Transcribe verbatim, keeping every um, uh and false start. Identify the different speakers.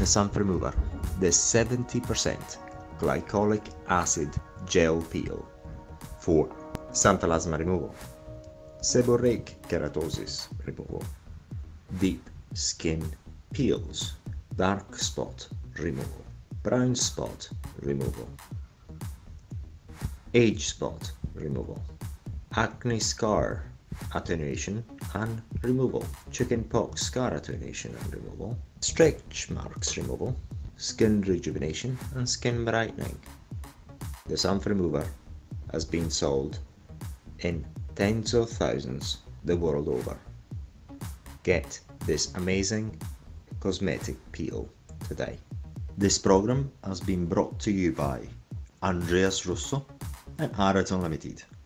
Speaker 1: XanthRemover, the seventy percent glycolic acid gel peel for Xanthelasma removal, Seborrheic keratosis removal, deep skin peels, dark spot removal, brown spot removal, age spot removal, acne scar attenuation and removal, chickenpox scar attenuation and removal, stretch marks removal, skin rejuvenation and skin brightening. The XanthRemover has been sold in tens of thousands the world over. Get this amazing cosmetic peel today. This program has been brought to you by Andreas Russo and Art Unlimited.